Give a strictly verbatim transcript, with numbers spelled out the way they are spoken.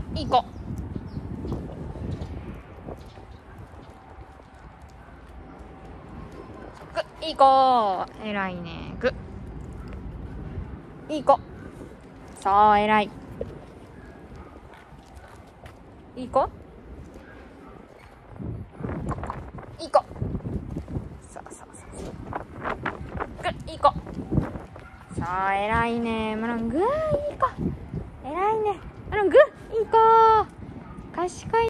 いい子。ぐ、いい子。えらいね。ぐ。いい子。そう、えらい。いい子。いい子。そうそうそうそう。ぐ、いい子。そう、えらいね。マロン、ぐー、いい子。えらいね。マロン、ぐ、いい子。賢い。